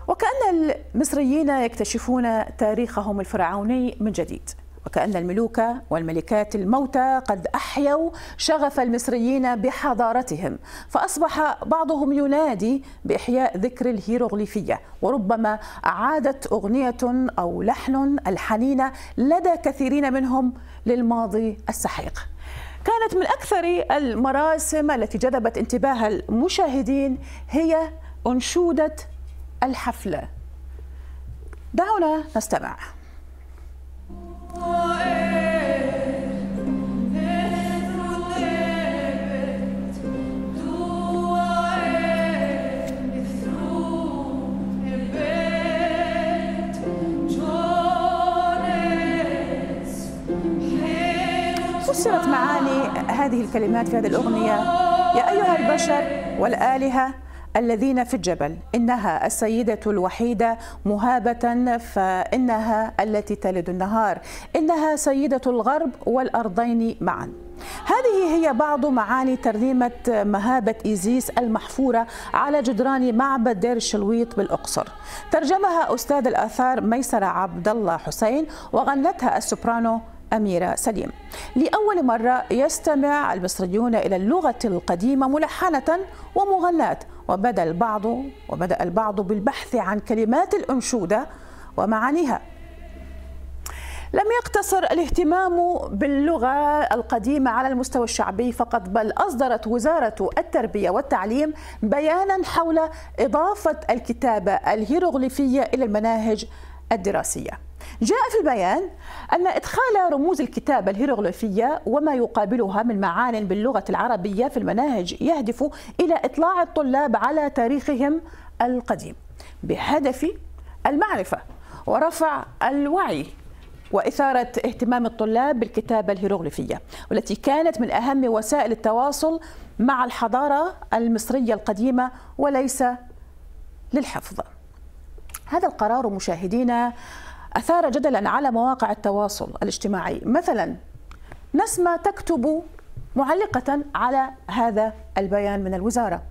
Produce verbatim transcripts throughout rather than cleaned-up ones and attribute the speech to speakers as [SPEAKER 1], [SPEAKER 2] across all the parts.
[SPEAKER 1] وكأن المصريين يكتشفون تاريخهم الفرعوني من جديد، وكأن الملوك والملكات الموتى قد أحيوا شغف المصريين بحضارتهم، فأصبح بعضهم ينادي بإحياء ذكر الهيروغليفية، وربما أعادت أغنية أو لحن الحنين لدى كثيرين منهم للماضي السحيق. كانت من أكثر المراسم التي جذبت انتباه المشاهدين هي أنشودة الحفلة. دعونا نستمع. فسرت معاني هذه الكلمات في هذه الأغنية: يا أيها البشر والآلهة الذين في الجبل، إنها السيدة الوحيدة مهابة فإنها التي تلد النهار، إنها سيدة الغرب والأرضين معا. هذه هي بعض معاني ترنيمة مهابة إيزيس المحفورة على جدران معبد دير الشلويط بالأقصر. ترجمها أستاذ الآثار ميسرة عبد الله حسين، وغنتها السوبرانو أميرة سليم. لأول مرة يستمع المصريون إلى اللغة القديمة ملحنة ومغناة، وبدأ البعض وبدأ البعض بالبحث عن كلمات الأنشودة ومعانيها. لم يقتصر الاهتمام باللغة القديمة على المستوى الشعبي فقط، بل أصدرت وزارة التربية والتعليم بيانا حول إضافة الكتابة الهيروغليفية إلى المناهج الدراسية. جاء في البيان أن إدخال رموز الكتابة الهيروغليفية وما يقابلها من معان باللغة العربية في المناهج يهدف إلى إطلاع الطلاب على تاريخهم القديم بهدف المعرفة ورفع الوعي وإثارة اهتمام الطلاب بالكتابة الهيروغليفية، والتي كانت من أهم وسائل التواصل مع الحضارة المصرية القديمة وليس للحفظ. هذا القرار مشاهدينا أثار جدلا على مواقع التواصل الاجتماعي. مثلا نسمة تكتب معلقة على هذا البيان من الوزارة،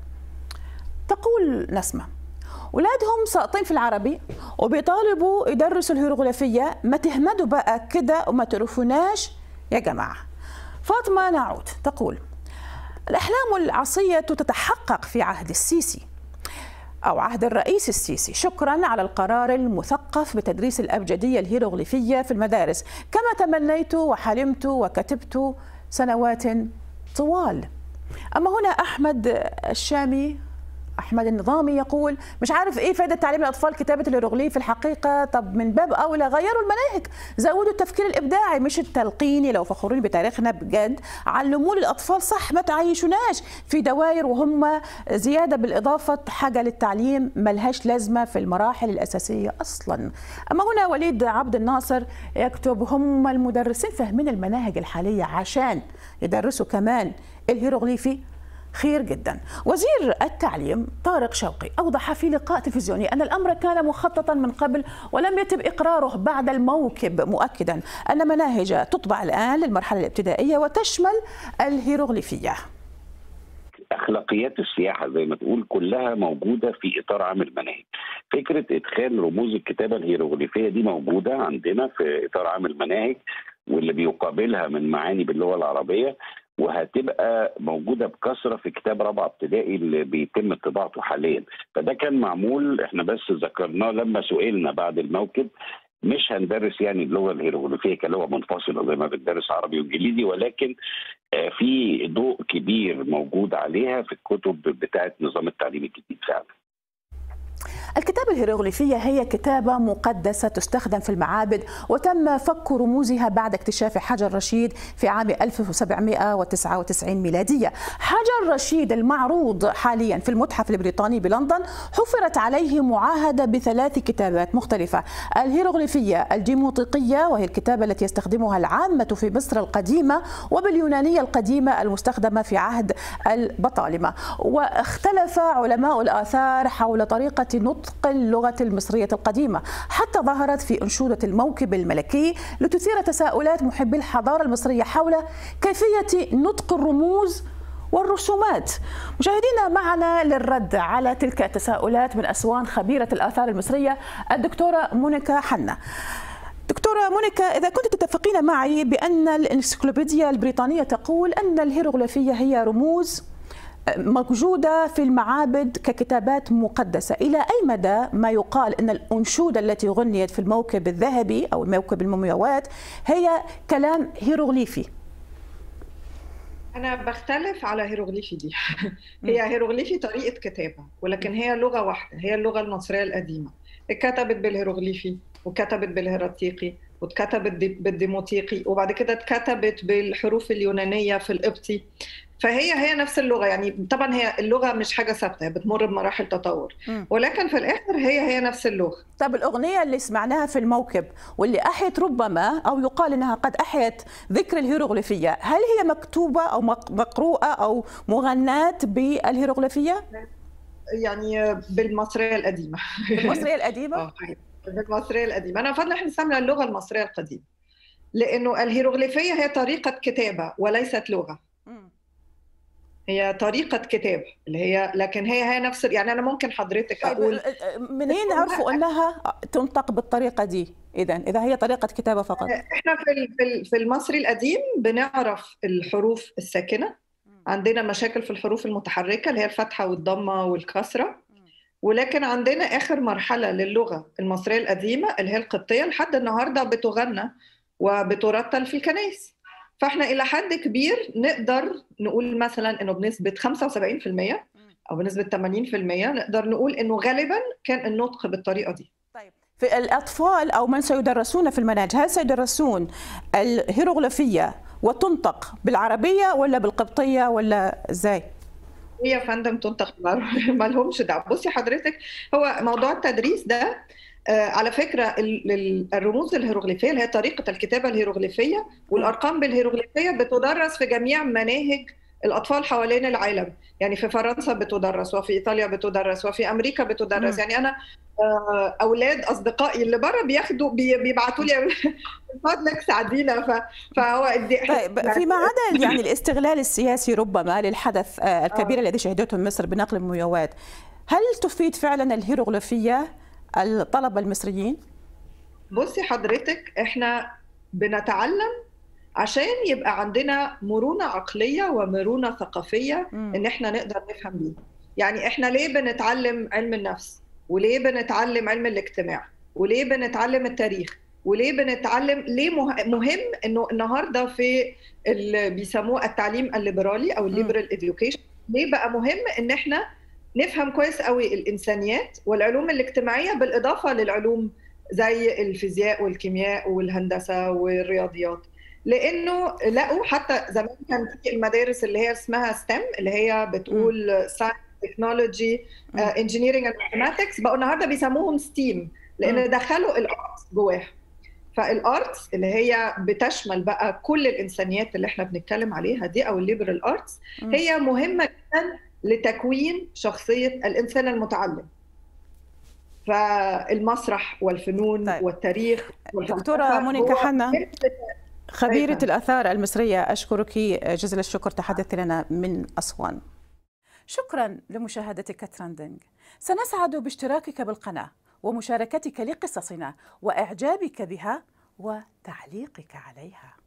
[SPEAKER 1] تقول نسمة: أولادهم ساقطين في العربي وبيطالبوا يدرسوا الهيروغليفية، ما تهمدوا بقى كده وما تعرفوناش يا جماعة. فاطمة نعود تقول: الأحلام العصية تتحقق في عهد السيسي أو عهد الرئيس السيسي، شكرا على القرار المثقف بتدريس الأبجدية الهيروغليفية في المدارس كما تمنيت وحلمت وكتبت سنوات طوال. أما هنا أحمد الشامي أحمد النظامي يقول: مش عارف إيه فائدة تعليم الأطفال كتابة الهيروغليف في الحقيقة، طب من باب أولى غيروا المناهج، زودوا التفكير الإبداعي مش التلقيني. لو فخورين بتاريخنا بجد علموا للأطفال صح، ما تعيشوناش في دوائر وهم زيادة بالإضافة حاجة للتعليم ملهاش لازمة في المراحل الأساسية أصلا. أما هنا وليد عبد الناصر يكتب: هم المدرسين فاهمين المناهج الحالية عشان يدرسوا كمان الهيروغليفي؟ خير جدا. وزير التعليم طارق شوقي أوضح في لقاء تلفزيوني أن الأمر كان مخططا من قبل ولم يتم إقراره بعد الموكب، مؤكدا أن مناهج تطبع الآن للمرحلة الابتدائية وتشمل الهيروغليفية.
[SPEAKER 2] أخلاقيات السياحة زي ما تقول كلها موجودة في إطار عام المناهج. فكرة إدخال رموز الكتابة الهيروغليفية دي موجودة عندنا في إطار عام المناهج، واللي بيقابلها من معاني باللغة العربية، وهتبقى موجوده بكثره في كتاب رابعه ابتدائي اللي بيتم طباعته حاليا. فده كان معمول، احنا بس ذكرناه لما سئلنا بعد الموكب. مش هندرس يعني اللغه الهيروغليفيه كلغه منفصله زي ما بندرس عربي وانجليزي، ولكن في ضوء كبير موجود عليها في الكتب بتاعه نظام التعليم الجديد فعلا.
[SPEAKER 1] الكتابة الهيروغليفية هي كتابة مقدسة تستخدم في المعابد، وتم فك رموزها بعد اكتشاف حجر رشيد في عام ألف وسبعمئة وتسعة وتسعين ميلادية. حجر رشيد المعروض حاليا في المتحف البريطاني بلندن حفرت عليه معاهدة بثلاث كتابات مختلفة: الهيروغليفية الديموطيقية وهي الكتابة التي يستخدمها العامة في مصر القديمة، وباليونانية القديمة المستخدمة في عهد البطالمة. واختلف علماء الآثار حول طريقة نطق اللغة المصرية القديمة، حتى ظهرت في أنشودة الموكب الملكي لتثير تساؤلات محبي الحضارة المصرية حول كيفية نطق الرموز والرسومات. مشاهدينا، معنا للرد على تلك التساؤلات من أسوان خبيرة الآثار المصرية الدكتورة مونيكا حنا. دكتورة مونيكا، إذا كنت تتفقين معي بأن الإنسيكلوبيديا البريطانية تقول أن الهيروغليفية هي رموز موجودة في المعابد ككتابات مقدسة، إلى أي مدى ما يقال أن الأنشودة التي غنيت في الموكب الذهبي أو موكب المومياوات هي كلام هيروغليفي؟
[SPEAKER 3] أنا بختلف على هيروغليفي دي. هي هيروغليفي طريقة كتابة، ولكن هي لغة واحدة، هي اللغة المصرية القديمة. اتكتبت بالهيروغليفي وكتبت بالهيراتيقي واتكتبت بالديموتيقي وبعد كده اتكتبت بالحروف اليونانية في القبطي. فهي هي نفس اللغة، يعني طبعا هي اللغة مش حاجة ثابتة، بتمر بمراحل تطور، ولكن في الآخر هي هي نفس اللغة.
[SPEAKER 1] طب الأغنية اللي سمعناها في الموكب واللي أحيت ربما أو يقال أنها قد أحيت ذكر الهيروغليفية، هل هي مكتوبة أو مقروءة أو مغناة بالهيروغليفية؟
[SPEAKER 3] يعني بالمصرية القديمة.
[SPEAKER 1] بالمصرية القديمة؟
[SPEAKER 3] اه بالمصرية القديمة. أنا أفضل إحنا نستعمل اللغة المصرية القديمة، لأنه الهيروغليفية هي طريقة كتابة وليست لغة. هي طريقة كتابة اللي هي، لكن هي هي نفس، يعني أنا ممكن حضرتك أقول
[SPEAKER 1] منين نعرفوا أنها تنطق بالطريقة دي؟ إذا إذا هي طريقة كتابة فقط.
[SPEAKER 3] إحنا في في المصري القديم بنعرف الحروف الساكنة، عندنا مشاكل في الحروف المتحركة اللي هي الفتحة والضمة والكسرة، ولكن عندنا آخر مرحلة للغة المصرية القديمة اللي هي القبطية لحد النهاردة بتغنى وبترتل في الكنائس. فاحنا الى حد كبير نقدر نقول مثلا انه بنسبه خمسة وسبعين بالمئة او بنسبه ثمانين بالمئة نقدر نقول انه غالبا كان النطق بالطريقه دي.
[SPEAKER 1] طيب في الاطفال او من سيدرسون في المناهج، هل سيدرسون الهيروغليفيه وتنطق بالعربيه ولا بالقبطيه ولا ازاي؟
[SPEAKER 3] هي يا فندم تنطق بالعربيه، ما لهمش دعوه. بصي حضرتك، هو موضوع التدريس ده آه على فكرة الرموز الهيروغليفية اللي هي طريقة الكتابة الهيروغليفية والأرقام بالهيروغليفية بتدرس في جميع مناهج الأطفال حوالين العالم. يعني في فرنسا بتدرس، وفي إيطاليا بتدرس، وفي أمريكا بتدرس. يعني أنا آه أولاد أصدقائي اللي بره بياخدوا بيبعتوا لي فضلك ساعدينا. فهو
[SPEAKER 1] طيب فيما عدا يعني الاستغلال السياسي ربما للحدث آه الكبير آه. الذي شهدته مصر بنقل المومياوات، هل تفيد فعلا الهيروغليفية الطلبة المصريين؟
[SPEAKER 3] بصي حضرتك، احنا بنتعلم عشان يبقى عندنا مرونة عقلية ومرونة ثقافية م. ان احنا نقدر نفهم بيها. يعني احنا ليه بنتعلم علم النفس، وليه بنتعلم علم الاجتماع، وليه بنتعلم التاريخ، وليه بنتعلم، ليه مهم انه النهارده في اللي بيسموه التعليم الليبرالي او الليبرال اديوكيشن، ليه بقى مهم ان احنا نفهم كويس قوي الإنسانيات والعلوم الاجتماعية بالإضافة للعلوم زي الفيزياء والكيمياء والهندسة والرياضيات. لأنه لقوا حتى زمان كان في المدارس اللي هي اسمها ستيم اللي هي بتقول ساينس تكنولوجي انجينيرنج اند ماثماتكس، بقوا النهارده بيسموهم ستيم لأن دخلوا الارتس جواها. فالارتس اللي هي بتشمل بقى كل الإنسانيات اللي احنا بنتكلم عليها دي أو الليبرال ارتس، هي مهمة جدا لتكوين شخصية الإنسان المتعلم. فالمسرح والفنون طيب. والتاريخ.
[SPEAKER 1] دكتورة مونيكا حنا خبيرة الآثار المصرية، أشكرك جزيل الشكر، تحدثت لنا من أسوان. شكرا لمشاهدتك ترندنج. سنسعد باشتراكك بالقناة ومشاركتك لقصصنا وإعجابك بها وتعليقك عليها.